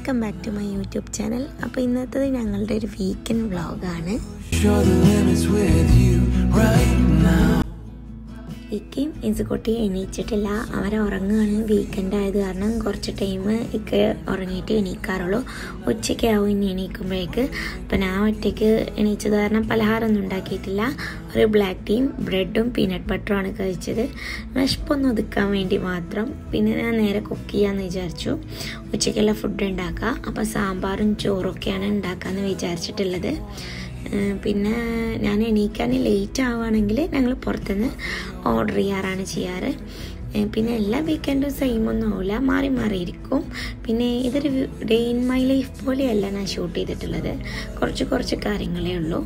Welcome back to my YouTube channel. അപ്പോൾ ഇന്നത്തെ ഞങ്ങളുടെ ഒരു വീക്കെൻഡ് വ്ളോഗാണ്. ഇക്കയും ഇസുകുട്ടിയും എണീച്ചിട്ടില്ല, അവരെ ഉറങ്ങുകയാണ്. വീക്കെൻഡ് ആയത് കാരണം കുറച്ച് ടൈം ഇക്ക ഉറങ്ങിയിട്ട് എണീക്കാറുള്ളൂ. ഉച്ചയ്ക്കാവും ഇനി എണീക്കുമ്പോഴേക്ക്. അപ്പം ഞാൻ ഒറ്റയ്ക്ക് എണീച്ചത് കാരണം പലഹാരമൊന്നും ഉണ്ടാക്കിയിട്ടില്ല. ഒരു ബ്ലാക്ക് ടീയും ബ്രെഡും പീനട്ട് ബട്ടറുമാണ് കഴിച്ചത്, വിശപ്പൊന്ന് ഒതുക്കാൻ വേണ്ടി മാത്രം. പിന്നെ ഞാൻ നേരെ കുക്ക് ചെയ്യാമെന്ന് വിചാരിച്ചു, ഉച്ചയ്ക്കുള്ള ഫുഡ് ഉണ്ടാക്കുക. അപ്പോൾ സാമ്പാറും ചോറൊക്കെയാണ് ഉണ്ടാക്കാമെന്ന് വിചാരിച്ചിട്ടുള്ളത്. പിന്നെ ഞാൻ എണീക്കാൻ ലേറ്റ് ആവുകയാണെങ്കിൽ ഞങ്ങൾ പുറത്തുനിന്ന് ഓർഡർ ചെയ്യാറാണ് ചെയ്യാറ്. പിന്നെ എല്ലാ വീക്കെൻഡും സെയിമൊന്നും ആവില്ല, മാറി മാറിയിരിക്കും. പിന്നെ ഇതൊരു ഡേ ഇൻ മൈ ലൈഫ് പോലെയല്ല ഞാൻ ഷൂട്ട് ചെയ്തിട്ടുള്ളത്, കുറച്ച് കാര്യങ്ങളേ ഉള്ളൂ.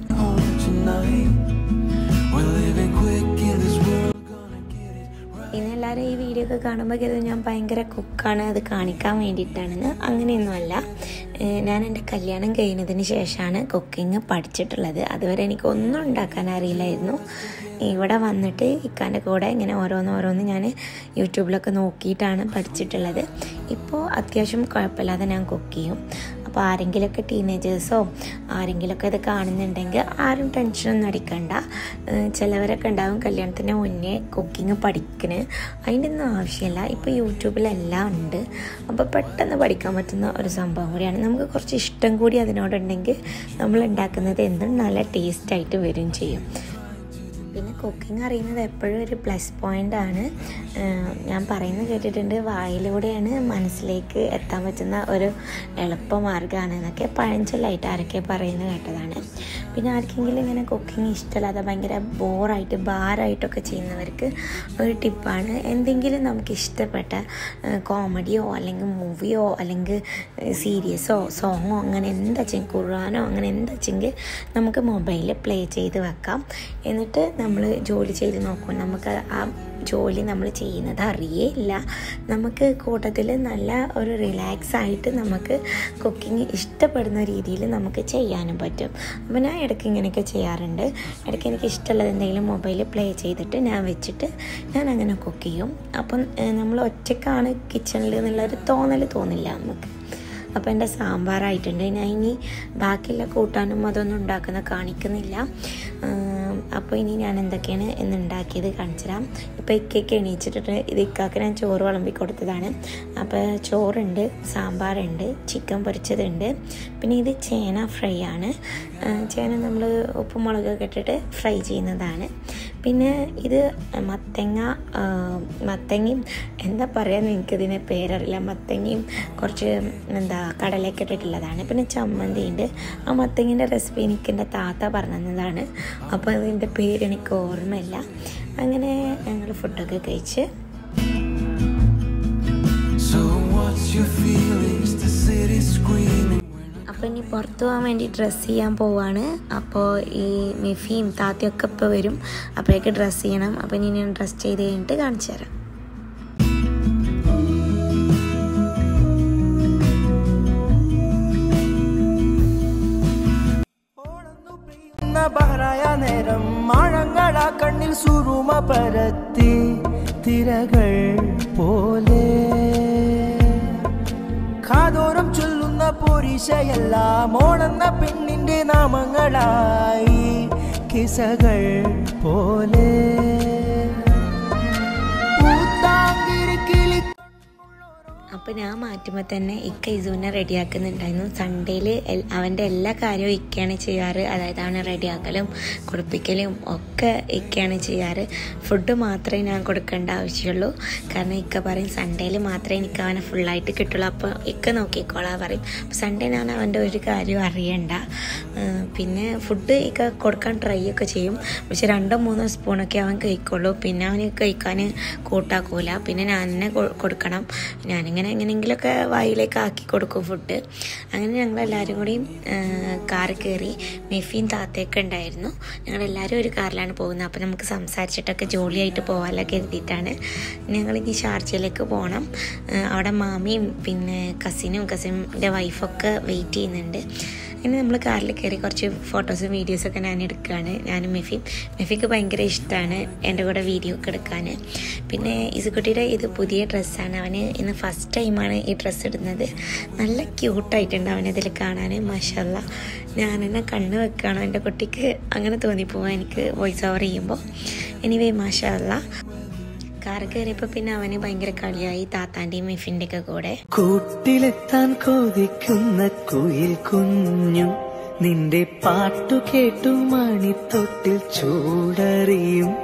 പിന്നെ എല്ലാവരും ഈ വീഡിയോ ഒക്കെ കാണുമ്പോൾ കരുതും ഞാൻ ഭയങ്കര കുക്കാണ്, അത് കാണിക്കാൻ വേണ്ടിയിട്ടാണെന്ന്. അങ്ങനെയൊന്നുമല്ല. ഞാൻ എൻ്റെ കല്യാണം കഴിഞ്ഞതിന് ശേഷമാണ് കുക്കിംഗ് പഠിച്ചിട്ടുള്ളത്. അതുവരെ എനിക്കൊന്നും ഉണ്ടാക്കാൻ അറിയില്ലായിരുന്നു. ഇവിടെ വന്നിട്ട് ഇക്കാൻ്റെ കൂടെ ഇങ്ങനെ ഓരോന്ന് ഞാൻ യൂട്യൂബിലൊക്കെ നോക്കിയിട്ടാണ് പഠിച്ചിട്ടുള്ളത്. ഇപ്പോൾ അത്യാവശ്യം കുഴപ്പമില്ലാതെ ഞാൻ കുക്ക് ചെയ്യും. അപ്പോൾ ആരെങ്കിലുമൊക്കെ ടീനേജേഴ്സോ ആരെങ്കിലുമൊക്കെ ഇത് കാണുന്നുണ്ടെങ്കിൽ ആരും ടെൻഷനൊന്നും അടിക്കണ്ട. ചിലവരൊക്കെ ഉണ്ടാവും കല്യാണത്തിന് മുന്നേ കുക്കിംഗ് പഠിക്കണേ, അതിൻ്റെ ഒന്നും ആവശ്യമില്ല. ഇപ്പോൾ യൂട്യൂബിലെല്ലാം ഉണ്ട്. അപ്പോൾ പെട്ടെന്ന് പഠിക്കാൻ പറ്റുന്ന ഒരു സംഭവം കൂടിയാണ്. നമുക്ക് കുറച്ച് ഇഷ്ടം കൂടി അതിനോടുണ്ടെങ്കിൽ നമ്മൾ ഉണ്ടാക്കുന്നത് എന്തും നല്ല ടേസ്റ്റായിട്ട് വരും ചെയ്യും. പിന്നെ കുക്കിംഗ് അറിയുന്നത് എപ്പോഴും ഒരു പ്ലസ് പോയിൻ്റാണ്. ഞാൻ പറയുന്നത് കേട്ടിട്ടുണ്ട്, വായിലൂടെയാണ് മനസ്സിലേക്ക് എത്താൻ പറ്റുന്ന ഒരു എളുപ്പമാർഗ്ഗമാണ് എന്നൊക്കെ പഴഞ്ചൊല്ലായിട്ട് ആരൊക്കെ പറയുന്നത് കേട്ടതാണ്. പിന്നെ ആർക്കെങ്കിലും ഇങ്ങനെ കുക്കിംഗ് ഇഷ്ടമല്ലാതെ ഭയങ്കര ബോറായിട്ട് ഭാരമായിട്ടൊക്കെ ചെയ്യുന്നവർക്ക് ഒരു ടിപ്പാണ്, എന്തെങ്കിലും നമുക്ക് ഇഷ്ടപ്പെട്ട കോമഡിയോ അല്ലെങ്കിൽ മൂവിയോ അല്ലെങ്കിൽ സീരീസോ സോങ്ങോ അങ്ങനെ എന്താ വെച്ചെങ്കിൽ ഖുർആനോ അങ്ങനെ എന്താ വെച്ചെങ്കിൽ നമുക്ക് മൊബൈലിൽ പ്ലേ ചെയ്ത് വെക്കാം. എന്നിട്ട് നമ്മൾ ജോലി ചെയ്ത് നോക്കും. നമുക്ക് ആ ജോലി നമ്മൾ ചെയ്യുന്നത് അറിയേയില്ല. നമുക്ക് കൂട്ടത്തിൽ നല്ല ഒരു റിലാക്സ് ആയിട്ട് നമുക്ക് കുക്കിംഗ് ഇഷ്ടപ്പെടുന്ന രീതിയിൽ നമുക്ക് ചെയ്യാനും പറ്റും. അപ്പോൾ ഞാൻ ഇടയ്ക്ക് ഇങ്ങനെയൊക്കെ ചെയ്യാറുണ്ട്. ഇടയ്ക്ക് എനിക്ക് ഇഷ്ടമുള്ളത് എന്തെങ്കിലും മൊബൈലിൽ പ്ലേ ചെയ്തിട്ട് ഞാൻ വെച്ചിട്ട് ഞാൻ അങ്ങനെ കുക്ക് ചെയ്യും. അപ്പം നമ്മൾ ഒറ്റയ്ക്കാണ് കിച്ചണിൽ എന്നുള്ളൊരു തോന്നില്ല നമുക്ക്. അപ്പോൾ എൻ്റെ സാമ്പാറായിട്ടുണ്ട്. ഞാൻ ഇനി ബാക്കിയുള്ള കൂട്ടാനും അതൊന്നും കാണിക്കുന്നില്ല. അപ്പോൾ ഇനി ഞാൻ എന്തൊക്കെയാണ് എന്നുണ്ടാക്കിയത് കാണിച്ചു തരാം. ഇപ്പോൾ ഇക്കയ്ക്ക് എണീച്ചിട്ടിട്ട് ഇത് ഇക്കാക്ക് ഞാൻ ചോറ് വിളമ്പി കൊടുത്തതാണ്. അപ്പോൾ ചോറുണ്ട്, സാമ്പാറുണ്ട്, ചിക്കൻ പൊരിച്ചതുണ്ട്. പിന്നെ ഇത് ചേന ഫ്രൈ ആണ്. ചേന നമ്മൾ ഉപ്പും മുളകൊക്കെ ഇട്ടിട്ട് ഫ്രൈ ചെയ്യുന്നതാണ്. പിന്നെ ഇത് മത്തങ്ങയും എന്താ പറയുക എനിക്കതിന് പേരറിയില്ല, മത്തങ്ങയും കുറച്ച് കടലയൊക്കെ ഇട്ടിട്ടുള്ളതാണ്. പിന്നെ ചമ്മന്തി ഉണ്ട്. ആ മത്തങ്ങൻ്റെ റെസിപ്പി എനിക്ക് എൻ്റെ താത്ത പറഞ്ഞതാണ്, അപ്പോൾ അതിൻ്റെ പേരെനിക്ക് ഓർമ്മയില്ല. അങ്ങനെ ഞങ്ങൾ ഫുഡൊക്കെ കഴിച്ച് അപ്പോൾ ഇനി പുറത്തു പോകാൻ വേണ്ടി ഡ്രസ്സ് ചെയ്യാൻ പോവാണ്. അപ്പോൾ ഈ മിഫിയും താത്തയൊക്കെ ഇപ്പോൾ വരും, അപ്പോഴേക്ക് ഡ്രസ്സ് ചെയ്യണം. അപ്പോൾ ഇനി ഞാൻ ഡ്രസ്സ് ചെയ്ത് കഴിഞ്ഞിട്ട് കാണിച്ചു തരാം. നേരം മഴങ്ങള കണ്ണിൽ സുറുമ പരത്തി തിരകൾ പോലെ കാതോരം ചൊല്ലുന്ന പോരിശയെല്ലാം ഓണെന്ന പെണ്ണിന്റെ നാമങ്ങളായി കിസകൾ പോലെ അപ്പോൾ ഞാൻ മാറ്റുമ്പോൾ തന്നെ ഇക്ക ഇസുവിനെ റെഡിയാക്കുന്നുണ്ടായിരുന്നു. സൺഡേയിൽ അവൻ്റെ എല്ലാ കാര്യവും ഇക്കയാണ് ചെയ്യാറ്. അതായത് അവനെ റെഡിയാക്കലും കുളിപ്പിക്കലും ഒക്കെ ഇക്കയാണ് ചെയ്യാറ്. ഫുഡ് മാത്രമേ ഞാൻ കൊടുക്കേണ്ട ആവശ്യമുള്ളൂ. കാരണം ഇക്ക പറയും സൺഡേയിൽ മാത്രമേ എനിക്ക് അവനെ ഫുള്ളായിട്ട് കിട്ടുള്ളൂ, അപ്പോൾ ഇക്ക നോക്കിക്കോളാൻ പറയും. അപ്പോൾ സൺഡേ ഞാൻ അവൻ്റെ ഒരു കാര്യവും അറിയണ്ട. പിന്നെ ഫുഡ് ഇക്ക കൊടുക്കാൻ ട്രൈ ഒക്കെ ചെയ്യും, പക്ഷെ 2-3 സ്പൂണൊക്കെ അവൻ കഴിക്കുള്ളൂ. പിന്നെ അവന് കഴിക്കാൻ കൂട്ടാക്കൂല. പിന്നെ ഞാൻ തന്നെ കൊടുക്കണം. ഞാനിങ്ങനെ എങ്ങനെയെങ്കിലുമൊക്കെ വായിലേക്ക് ആക്കി കൊടുക്കും ഫുഡ്. അങ്ങനെ ഞങ്ങളെല്ലാവരും കൂടിയും കാറിൽ കയറി. മെഫിയും താത്തയൊക്കെ ഉണ്ടായിരുന്നു. ഞങ്ങളെല്ലാവരും ഒരു കാറിലാണ് പോകുന്നത്. അപ്പോൾ നമുക്ക് സംസാരിച്ചിട്ടൊക്കെ ജോലിയായിട്ട് പോകാമല്ലോ കരുതിയിട്ടാണ്. ഞങ്ങളിനി ഷാർജയിലേക്ക് പോകണം. അവിടെ മാമിയും പിന്നെ കസിൻ്റെ വൈഫൊക്കെ വെയിറ്റ് ചെയ്യുന്നുണ്ട്. ഇനി നമ്മൾ കാറിൽ കയറി കുറച്ച് ഫോട്ടോസും വീഡിയോസൊക്കെ ഞാൻ എടുക്കുകയാണ്. ഞാനും മെഫിക്ക് ഭയങ്കര ഇഷ്ടമാണ് എൻ്റെ കൂടെ വീഡിയോ ഒക്കെ എടുക്കാൻ. പിന്നെ ഇസുക്കുട്ടിയുടെ ഇത് പുതിയ ഡ്രസ്സാണ്. അവന് ഇന്ന് ഫസ്റ്റ് ടൈമാണ് ഈ ഡ്രസ്സ് ഇടുന്നത്. നല്ല ക്യൂട്ടായിട്ടുണ്ട് അവനതിൽ കാണാൻ. മാഷാല്ലാ, ഞാൻ എന്നെ കണ്ണ് വെക്കുകയാണ്. എൻ്റെ കുട്ടിക്ക് അങ്ങനെ തോന്നിപ്പോവാം എനിക്ക് വോയിസ് ഓവർ ചെയ്യുമ്പോൾ. എനിവേ മാഷാല്ലാ, കാർ കയറിയപ്പോൾ പിന്നെ അവന് ഭയങ്കര കളിയായി താത്താൻ്റെയും മെഫിൻ്റെ ഒക്കെ കൂടെ. കൂട്ടിലെത്താൻ കൊതിക്കുന്ന കുയിൽ കുഞ്ഞും നിന്റെ പാട്ടു കേട്ടു മണിത്തൊട്ടിൽ ചൂടറിയും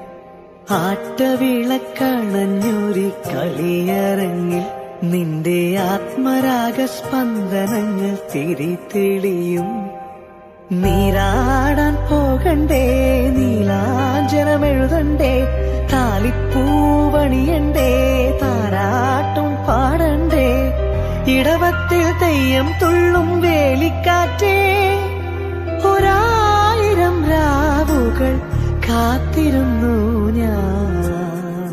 ആട്ടവിളക്കണഞ്ഞൊരു കളിയരങ്ങിൽ നിന്റെ ആത്മരാഗ സ്പന്ദനങ്ങൾ തിരിതെളിയും. നീരാടാൻ പോകണ്ടേ, നീലാഞ്ജനമെഴുതണ്ടേ, താലിപ്പൂവണിയണ്ടേ, താരാട്ടും പാടണ്ടേ, ഇടവത്തിൽ തെയ്യം തുള്ളും വേലിക്കാറ്റേ, 1000 രാവുകൾ കാത്തിരുന്നു ഞാൻ.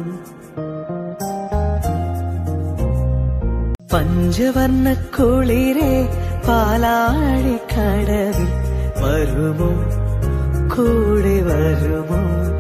പഞ്ചവർണ്ണ കുളിരേ പാലാഴിക്കടവിൽ വരുമോ, കൂടെ വരുമോ.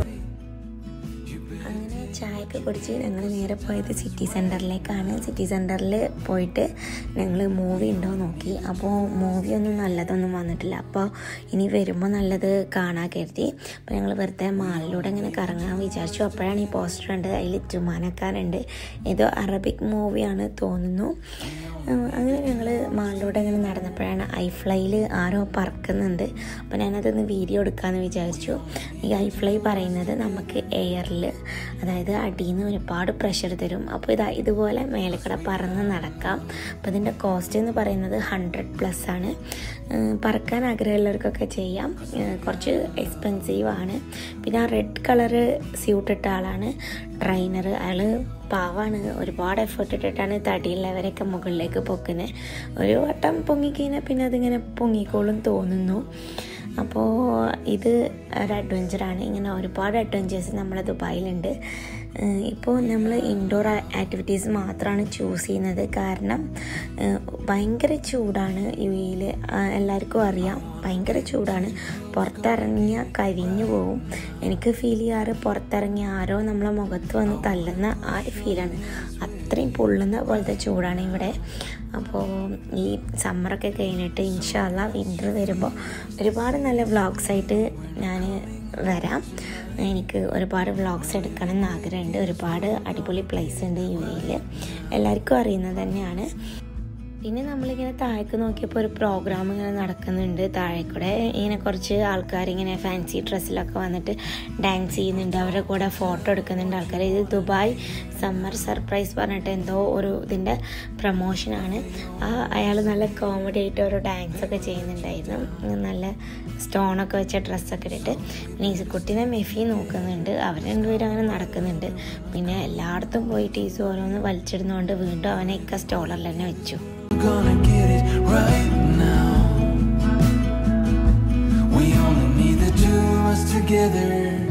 അങ്ങനെ ചായയൊക്കെ കുടിച്ച് ഞങ്ങൾ നേരെ പോയത് സിറ്റി സെൻറ്ററിലേക്കാണ്. സിറ്റി സെൻറ്ററിൽ പോയിട്ട് ഞങ്ങൾ മൂവി ഉണ്ടോ നോക്കി. അപ്പോൾ മൂവിയൊന്നും നല്ലതൊന്നും വന്നിട്ടില്ല. അപ്പോൾ ഇനി വരുമ്പോൾ നല്ലത് കാണാൻ കരുതി. അപ്പോൾ ഞങ്ങൾ വെറുതെ മാളിലൂടെ ഇങ്ങനെ കറങ്ങാൻ വിചാരിച്ചു. അപ്പോഴാണ് ഈ പോസ്റ്റർ ഉണ്ട്. അതിൽ ജുമാനക്കാരുണ്ട്. ഏതോ അറബിക് മൂവിയാണ് തോന്നുന്നു. അങ്ങനെ ഞങ്ങൾ മാളിലൂടെ ഇങ്ങനെ നടന്നപ്പോഴാണ് ഐഫ്ലൈയിൽ ആരോ പറക്കുന്നുണ്ട്. അപ്പോൾ ഞാനതൊന്ന് വീഡിയോ എടുക്കാമെന്ന് വിചാരിച്ചു. ഈ ഐഫ്ലൈ പറയുന്നത് നമുക്ക് എയറിൽ, അതായത് അടിയിൽ നിന്ന് ഒരുപാട് പ്രഷർ തരും. അപ്പോൾ ഇതുപോലെ മേലക്കട പറന്ന് നടക്കാം. അപ്പോൾ ഇതിൻ്റെ കോസ്റ്റ് എന്ന് പറയുന്നത് 100+ ആണ്. പറക്കാൻ ആഗ്രഹമുള്ളവർക്കൊക്കെ ചെയ്യാം. കുറച്ച് എക്സ്പെൻസീവാണ്. പിന്നെ ആ റെഡ് കളറ് സ്യൂട്ട് ഇട്ട ആളാണ് ട്രെയിനർ. അയാൾ പാവാണ്. ഒരുപാട് എഫേർട്ട് ഇട്ടിട്ടാണ് തടിയുള്ളവരൊക്കെ മുകളിലേക്ക് പൊക്കുന്നത്. ഒരു വട്ടം പൊങ്ങിക്കഴിഞ്ഞാൽ പിന്നെ അതിങ്ങനെ പൊങ്ങിക്കോളും തോന്നുന്നു. അപ്പോൾ ഇത് ഒരു അഡ്വഞ്ചറാണ്. ഇങ്ങനെ ഒരുപാട് അഡ്വഞ്ചേഴ്സ് നമ്മളെ ദുബായിലുണ്ട്. ഇപ്പോൾ നമ്മൾ ഇൻഡോർ ആക്ടിവിറ്റീസ് മാത്രമാണ് ചൂസ് ചെയ്യുന്നത്. കാരണം ഭയങ്കര ചൂടാണ് UAE-യിൽ. എല്ലാവർക്കും അറിയാം, ഭയങ്കര ചൂടാണ്. പുറത്തിറങ്ങിയാൽ കരിഞ്ഞു പോവും. എനിക്ക് ഫീൽ ചെയ്യാറ് പുറത്തിറങ്ങിയ ആരോ നമ്മളെ മുഖത്ത് വന്ന് തല്ലുന്ന ആ ഒരു ഫീലാണ്. അത്രയും പൊള്ളുന്ന പോലത്തെ ചൂടാണ് ഇവിടെ. അപ്പോൾ ഈ സമ്മറൊക്കെ കഴിഞ്ഞിട്ട് ഇൻഷാ അല്ലാ വിൻ്റർ വരുമ്പോൾ ഒരുപാട് നല്ല വ്ളോഗ്സായിട്ട് ഞാൻ വരാം. എനിക്ക് ഒരുപാട് വ്ളോഗ്സ് എടുക്കണം എന്ന് ആഗ്രഹമുണ്ട്. ഒരുപാട് അടിപൊളി പ്ലേസ് ഉണ്ട് UAE-യിൽ, എല്ലാവർക്കും അറിയുന്നത് തന്നെയാണ്. പിന്നെ നമ്മളിങ്ങനെ താഴേക്ക് നോക്കിയപ്പോൾ ഒരു പ്രോഗ്രാം ഇങ്ങനെ നടക്കുന്നുണ്ട്. താഴെക്കൂടെ ഇങ്ങനെ കുറച്ച് ആൾക്കാർ ഇങ്ങനെ ഫാൻസി ഡ്രസ്സിലൊക്കെ വന്നിട്ട് ഡാൻസ് ചെയ്യുന്നുണ്ട്. അവരുടെ കൂടെ ഫോട്ടോ എടുക്കുന്നുണ്ട് ആൾക്കാർ. ഇത് ദുബായ് സമ്മർ സർപ്രൈസ് പറഞ്ഞിട്ട് എന്തോ ഒരു ഇതിൻ്റെ പ്രമോഷനാണ്. അയാൾ നല്ല കോമഡി ആയിട്ട് ഓരോ ഡാൻസൊക്കെ ചെയ്യുന്നുണ്ടായിരുന്നു. നല്ല സ്റ്റോണൊക്കെ വെച്ച ഡ്രസ്സൊക്കെ ഇട്ടിട്ട്. പിന്നെ ഈസുക്കുട്ടീനെ മെഫി നോക്കുന്നുണ്ട്. അവർ രണ്ടുപേരും അങ്ങനെ നടക്കുന്നുണ്ട്. പിന്നെ എല്ലായിടത്തും പോയിട്ട് ഈസു ഓരോന്ന് വലിച്ചിടുന്നതുകൊണ്ട് വീണ്ടും അവനെ സ്റ്റോളറിൽ തന്നെ വെച്ചു. Gonna get it right now. We only need the two of us together.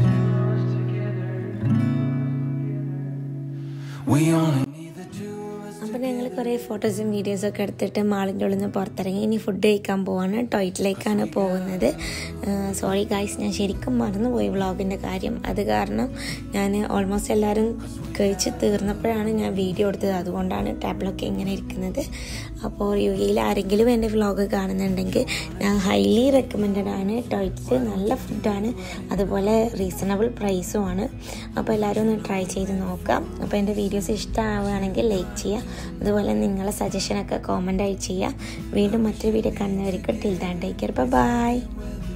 We only need the two of us. അപ്പോൾ ഞങ്ങൾ കുറേ ഫോട്ടോസും വീഡിയോസൊക്കെ എടുത്തിട്ട് മാളിൻ്റെ ഉള്ളിൽ നിന്ന് പുറത്തിറങ്ങി. ഇനി ഫുഡ് കഴിക്കാൻ പോവാണ്. ടോയ്ലറ്റിലേക്കാണ് പോകുന്നത്. സോറി ഗായ്സ്, ഞാൻ ശരിക്കും മറന്നുപോയി വ്ളോഗിൻ്റെ കാര്യം. അത് കാരണം ഞാൻ ഓൾമോസ്റ്റ് എല്ലാവരും കഴിച്ച് തീർന്നപ്പോഴാണ് ഞാൻ വീഡിയോ എടുത്തത്. അതുകൊണ്ടാണ് ടേബിളൊക്കെ ഇങ്ങനെ ഇരിക്കുന്നത്. അപ്പോൾ UAE-യിൽ ആരെങ്കിലും എൻ്റെ വ്ളോഗ് കാണുന്നുണ്ടെങ്കിൽ ഞാൻ ഹൈലി റെക്കമെൻഡഡ് ആണ്. ടോയ്ലറ്റ് നല്ല ഫുഡാണ്, അതുപോലെ റീസണബിൾ പ്രൈസുമാണ്. അപ്പോൾ എല്ലാവരും ഒന്ന് ട്രൈ ചെയ്ത് നോക്കാം. അപ്പോൾ എൻ്റെ വീഡിയോസ് ഇഷ്ടമാവുകയാണെങ്കിൽ ലൈക്ക് ചെയ്യുക. അതുപോലെ നിങ്ങളെ സജഷനൊക്കെ കോമൻ്റായി ചെയ്യുക. വീണ്ടും മറ്റൊരു വീഡിയോ കാണുന്നവർക്ക് till then take care. By.